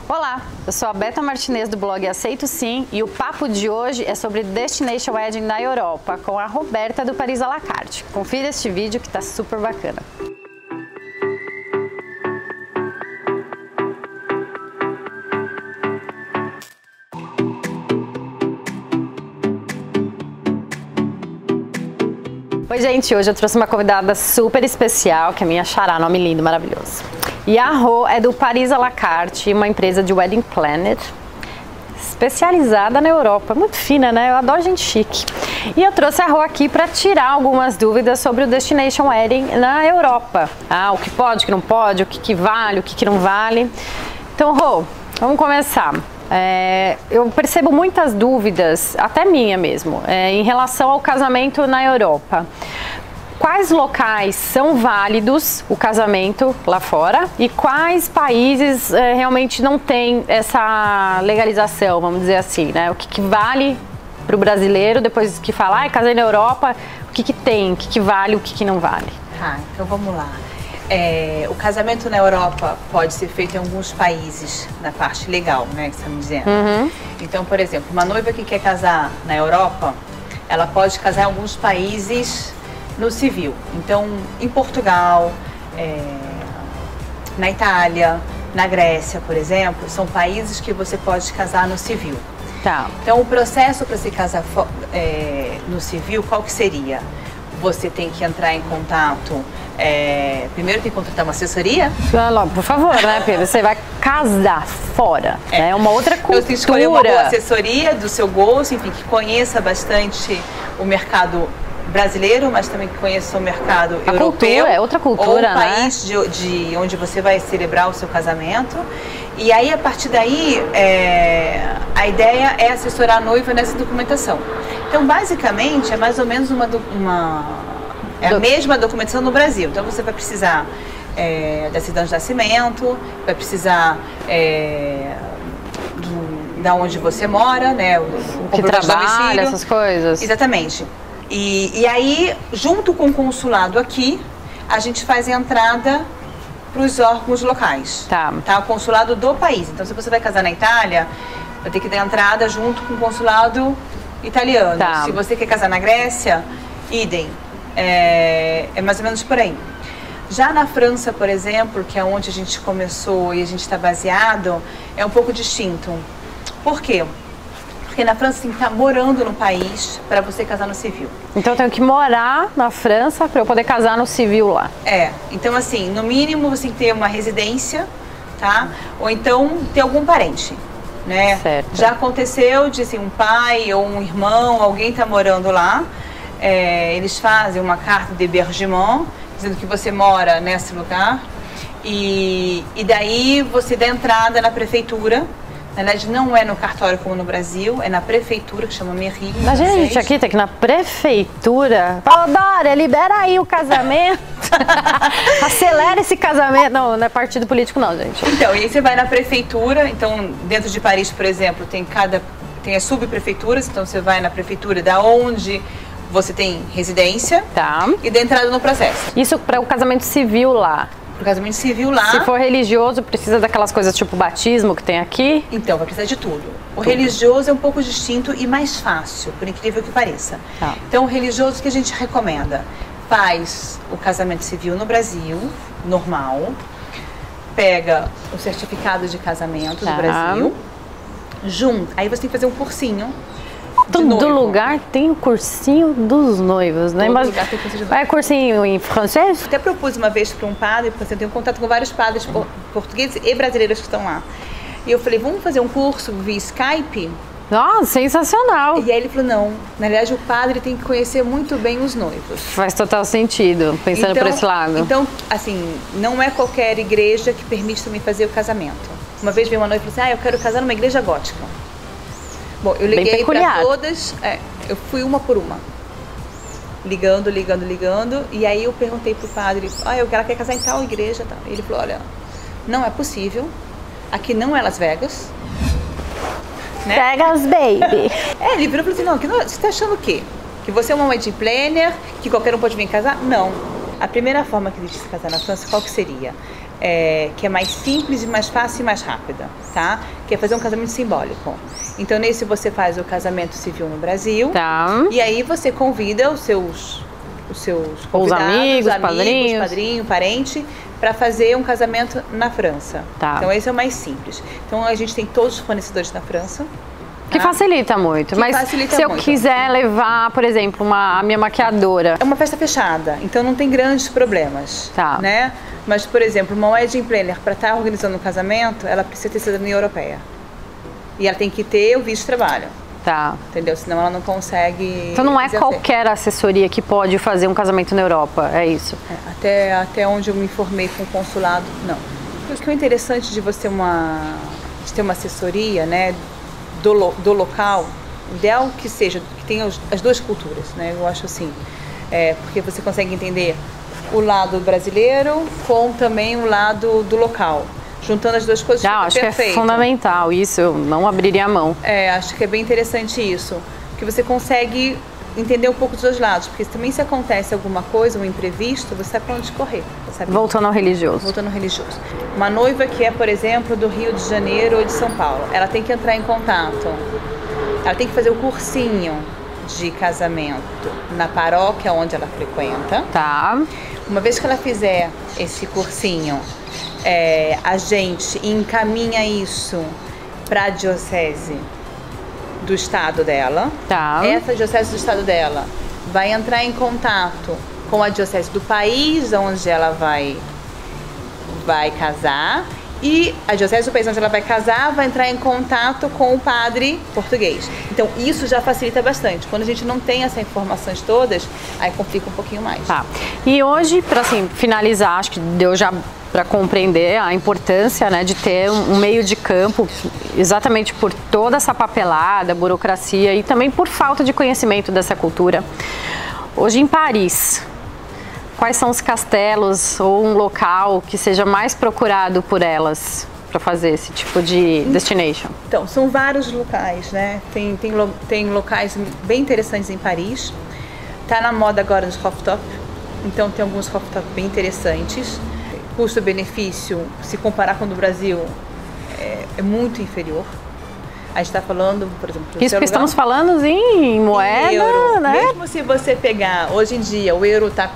Olá, eu sou a Beta Martinez do blog Aceito Sim e o papo de hoje é sobre Destination Wedding na Europa com a Roberta do Paris à la carte. Confira este vídeo que tá super bacana. Oi gente, hoje eu trouxe uma convidada super especial, que é a minha xará, nome lindo, maravilhoso. E a Rô é do Paris à la carte, uma empresa de wedding planner, especializada na Europa. Muito fina, né? Eu adoro gente chique. E eu trouxe a Rô aqui para tirar algumas dúvidas sobre o Destination Wedding na Europa. O que pode, o que não pode, o que vale, o que não vale. Então, Rô, vamos começar. Eu percebo muitas dúvidas, até minha mesmo, em relação ao casamento na Europa. Quais locais são válidos o casamento lá fora e quais países realmente não tem essa legalização, vamos dizer assim, né? O que vale para o brasileiro depois que fala, casei na Europa, o que tem, o que vale, o que não vale? Então vamos lá. O casamento na Europa pode ser feito em alguns países, na parte legal, né, que você está me dizendo. Então, por exemplo, uma noiva que quer casar na Europa, ela pode casar em alguns países no civil. Então, em Portugal, na Itália, na Grécia, por exemplo, são países que você pode casar no civil. Tá. Então, o processo para se casar no civil, qual que seria? Você tem que entrar em contato, primeiro tem que contratar uma assessoria. Por favor, né, Pedro? Você vai casar fora, é uma outra cultura. Então, você tem que escolher uma boa assessoria do seu gosto, enfim, que conheça bastante o mercado brasileiro, mas também que conheça o mercado europeu. Cultura, é outra cultura, ou o país de onde você vai celebrar o seu casamento. E aí, a partir daí, a ideia é assessorar a noiva nessa documentação. Então, basicamente, é mais ou menos a mesma documentação no Brasil. Então, você vai precisar da certidão de nascimento, vai precisar da onde você mora, né? O que trabalha, essas coisas. Exatamente. E aí, junto com o consulado aqui, a gente faz a entrada para os órgãos locais. Tá. O consulado do país. Então, se você vai casar na Itália, vai ter que dar entrada junto com o consulado italiano. Tá. Se você quer casar na Grécia, idem. É mais ou menos por aí. Já na França, por exemplo, que é onde a gente começou e a gente está baseado, é um pouco distinto. Por quê? Porque na França você tem que estar morando no país para você casar no civil. Então eu tenho que morar na França para eu poder casar no civil lá. Então assim, no mínimo você tem que ter uma residência, tá? Ou então ter algum parente, né? Certo. Já aconteceu de assim, um pai ou um irmão, alguém tá morando lá, eles fazem uma carta de hébergement, dizendo que você mora nesse lugar, e daí você dá entrada na prefeitura. Na verdade, não é no cartório como no Brasil, é na prefeitura, que chama mairie. A gente aqui tem que ir na prefeitura. Fala, Dória, libera aí o casamento. Acelera esse casamento. Não é partido político não, gente. Então, e aí você vai na prefeitura. Então, dentro de Paris, por exemplo, tem as subprefeituras. Então, você vai na prefeitura da onde você tem residência. Tá. E dá entrada no processo. Isso para o casamento civil lá. O casamento civil lá. Se for religioso, precisa daquelas coisas tipo batismo que tem aqui? Então, vai precisar de tudo. O religioso é um pouco distinto e mais fácil, por incrível que pareça. Tá. Então, o religioso que a gente recomenda, faz o casamento civil no Brasil, normal, pega o certificado de casamento do Brasil, aí você tem que fazer um cursinho. Todo lugar tem o cursinho dos noivos, né? Todo lugar tem cursinho de noivo. É cursinho em francês? Até propus uma vez para um padre, porque eu tenho contato com vários padres portugueses e brasileiros que estão lá. E eu falei, vamos fazer um curso via Skype? Nossa, sensacional! E aí ele falou, não, na verdade o padre tem que conhecer muito bem os noivos. Faz total sentido, pensando por esse lado. Então, assim, não é qualquer igreja que permite também fazer o casamento. Uma vez veio uma noiva e falou assim, eu quero casar numa igreja gótica. Bom, eu liguei para todas, eu fui uma por uma, ligando, e aí eu perguntei pro padre, eu quero casar em tal igreja, tal. Ele falou, olha, não é possível, aqui não é Las Vegas, né? Vegas, baby! Ele virou e falou assim, não, você tá achando o quê? Que você é uma wedding planner, que qualquer um pode vir casar? Não. A primeira forma que existe de se casar na França, qual que seria? Que é mais simples e mais fácil e mais rápida, tá? Que é fazer um casamento simbólico. Então, nesse você faz o casamento civil no Brasil. Tá. E aí você convida os seus convidados, amigos, padrinhos, padrinho, parente, para fazer um casamento na França. Tá. Então, esse é o mais simples. Então, a gente tem todos os fornecedores na França. Que facilita muito. Mas se eu quiser levar, por exemplo, a minha maquiadora... É uma festa fechada, então não tem grandes problemas, tá, né? Mas, por exemplo, uma wedding planner, para estar organizando um casamento, ela precisa ter cidadania europeia. E ela tem que ter o visto de trabalho. Tá. Entendeu? Senão ela não consegue... Então não é qualquer assessoria que pode fazer um casamento na Europa, é isso? Até onde eu me informei com o consulado, não. O que é interessante de você de ter uma assessoria, né, do local, o ideal que seja, que tenha as duas culturas, né? Eu acho assim, porque você consegue entender o lado brasileiro com também o lado do local. Juntando as duas coisas, acho perfeito. Que é fundamental isso, eu não abriria a mão. Acho que é bem interessante isso, porque você consegue entender um pouco dos dois lados, porque também se acontece alguma coisa, um imprevisto, você sabe para onde correr. Sabe? Voltando ao religioso. Voltando ao religioso. Uma noiva que é, por exemplo, do Rio de Janeiro ou de São Paulo, ela tem que entrar em contato, ela tem que fazer o cursinho de casamento na paróquia onde ela frequenta. Tá. Uma vez que ela fizer esse cursinho, a gente encaminha isso para a diocese do estado dela. Tá. Essa diocese do estado dela vai entrar em contato com a diocese do país onde ela vai casar, e a diocese do país onde ela vai casar vai entrar em contato com o padre português. Então isso já facilita bastante. Quando a gente não tem essas informações todas, aí complica um pouquinho mais. Tá. E hoje, para assim, finalizar, acho que deu já para compreender a importância, né, de ter um meio de campo, exatamente por toda essa papelada, burocracia e também por falta de conhecimento dessa cultura. Hoje em Paris, quais são os castelos ou um local que seja mais procurado por elas para fazer esse tipo de destination? Então, são vários locais, né? Tem locais bem interessantes em Paris. Tá na moda agora os rooftop, então tem alguns rooftop bem interessantes. Custo-benefício, se comparar com o do Brasil, é muito inferior. A gente está falando, por exemplo... Isso que estamos falando em moeda, euro, né? Mesmo se você pegar, hoje em dia, o euro está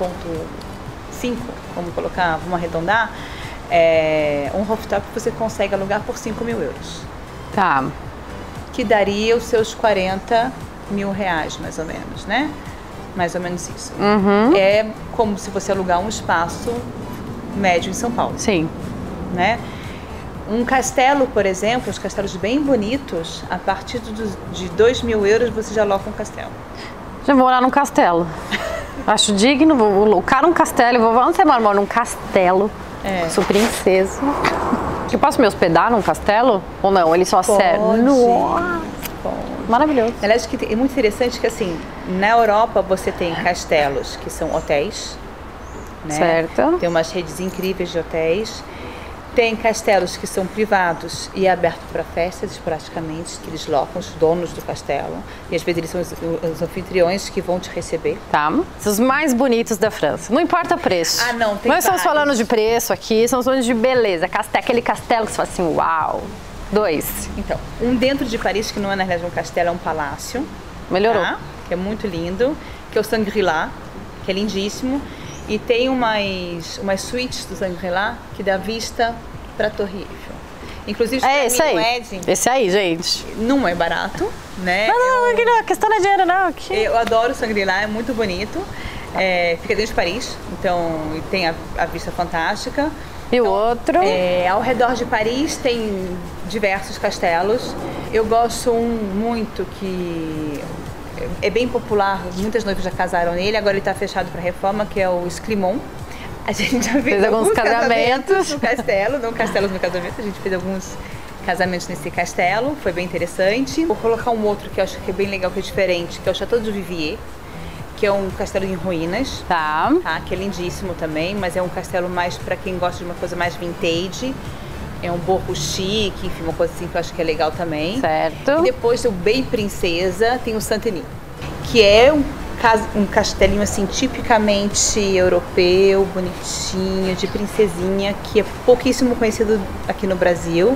4,5, vamos arredondar, um rooftop você consegue alugar por 5 mil euros. Tá. Que daria os seus 40 mil reais, mais ou menos, né? Mais ou menos isso. Uhum. É como se você alugar um espaço médio em São Paulo. Sim. Né? Um castelo, por exemplo, os castelos bem bonitos, a partir de 2 mil euros você já aloca um castelo. Já vou morar num castelo. Acho digno, vou alocar um castelo, onde você mora num castelo? Sou princesa. Eu posso me hospedar num castelo? Ou não? Ele só serve? Pode. Maravilhoso. Aliás, é muito interessante que assim, na Europa você tem castelos que são hotéis, né? Certo. Tem umas redes incríveis de hotéis. Tem castelos que são privados e é aberto para festas, praticamente, que eles locam os donos do castelo. E às vezes eles são os anfitriões que vão te receber. Tá. Os mais bonitos da França. Não importa o preço. Ah, não, tem Nós estamos falando de preço aqui, estamos falando de beleza. Aquele castelo que você fala assim, uau. 2. Então, um dentro de Paris, que não é na realidade um castelo, é um palácio. Melhorou. Tá? Que é muito lindo, que é o Shangri-La, que é lindíssimo. E tem umas suítes do Shangri-La que dá vista para a Torre Eiffel. Inclusive, esse aí. Wedding, esse aí, gente. Não é barato, né? Não, a questão não é dinheiro, não. Aqui. Eu adoro o Shangri-La, é muito bonito. Fica dentro de Paris, então tem a vista fantástica. E o outro? Ao redor de Paris tem diversos castelos. Eu gosto muito que é bem popular, muitas noivas já casaram nele, agora ele está fechado para reforma, que é o Esclimont. A gente já fez alguns casamentos no castelo, não castelos no casamento, a gente fez alguns casamentos nesse castelo, foi bem interessante. Vou colocar um outro que eu acho que é bem legal, que é diferente, que é o Château de Vivier, que é um castelo em ruínas, tá, que é lindíssimo também, mas é um castelo mais para quem gosta de uma coisa mais vintage. É um borro chique, enfim, uma coisa assim que eu acho que é legal também. Certo. E depois, o bem princesa, tem o Saint-Denis, que é um um castelinho assim tipicamente europeu, bonitinho, de princesinha, que é pouquíssimo conhecido aqui no Brasil.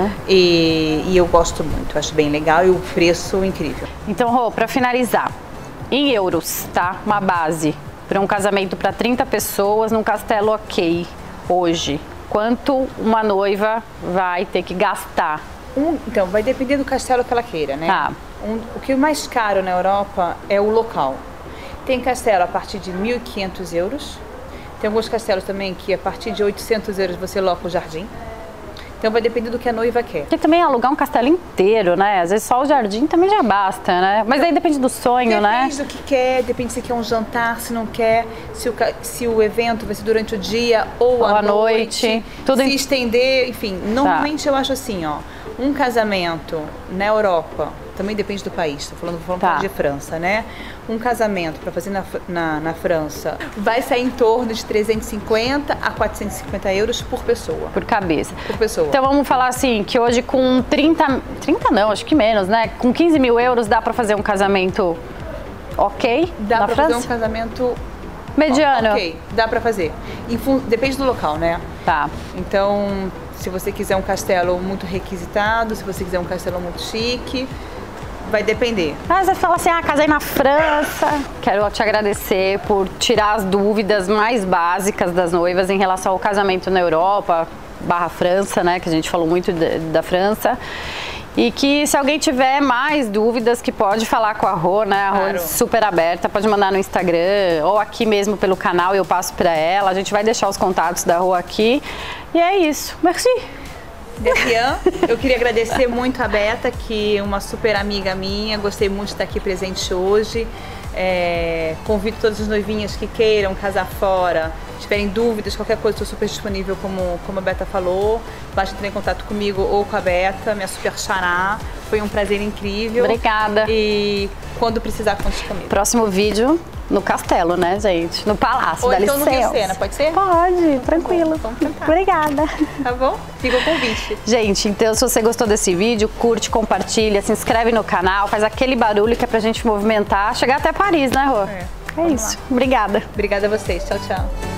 E eu gosto muito, acho bem legal e o preço incrível. Então, Rô, para finalizar, em euros, tá? Uma base para um casamento para 30 pessoas num castelo ok, hoje. Quanto uma noiva vai ter que gastar? Então, vai depender do castelo que ela queira, né? Tá. O que é mais caro na Europa é o local. Tem castelo a partir de 1.500 euros. Tem alguns castelos também que a partir de 800 euros você loca o jardim. Então vai depender do que a noiva quer. Porque também alugar um castelo inteiro, né? Às vezes só o jardim também já basta, né? Mas aí depende do sonho, né? Depende do que quer, depende se quer um jantar, se não quer, se o evento vai ser durante o dia ou à noite. Tudo se estender, enfim. Normalmente eu acho assim, ó, um casamento na Europa, também depende do país, estou falando de França, né? Um casamento para fazer na França vai sair em torno de 350 a 450 euros por pessoa. Por cabeça. Por pessoa. Então vamos falar assim, que hoje com 30 não, acho que menos, né? Com 15 mil euros dá para fazer um casamento ok dá na para França? fazer um casamento mediano. Ok, dá para fazer. Depende do local, né? Tá. Então, se você quiser um castelo muito requisitado, se você quiser um castelo muito chique, vai depender. Mas você fala assim, casei na França. Quero te agradecer por tirar as dúvidas mais básicas das noivas em relação ao casamento na Europa, /França, né? Que a gente falou muito da França. E que se alguém tiver mais dúvidas, que pode falar com a Rô, né? A Rô é super aberta, pode mandar no Instagram ou aqui mesmo pelo canal e eu passo para ela. A gente vai deixar os contatos da Rô aqui. E é isso. Merci! Eu queria agradecer muito a Beta, que é uma super amiga minha, gostei muito de estar aqui presente hoje. Convido todas as noivinhas que queiram casar fora, tiverem dúvidas, qualquer coisa, estou super disponível, como a Beta falou. Basta entrar em contato comigo ou com a Beta, minha super xará. Foi um prazer incrível. Obrigada. E quando precisar, conte comigo. Próximo vídeo no castelo, né, gente? No palácio, ou dá então licença. no Vicenna, pode ser? Pode, tranquilo. Vamos tentar. Obrigada. Tá bom? Fica o convite. Gente, então se você gostou desse vídeo, curte, compartilha, se inscreve no canal, faz aquele barulho que é pra gente movimentar, chegar até Paris, né, Rô? É isso. Lá. Obrigada. Obrigada a vocês. Tchau, tchau.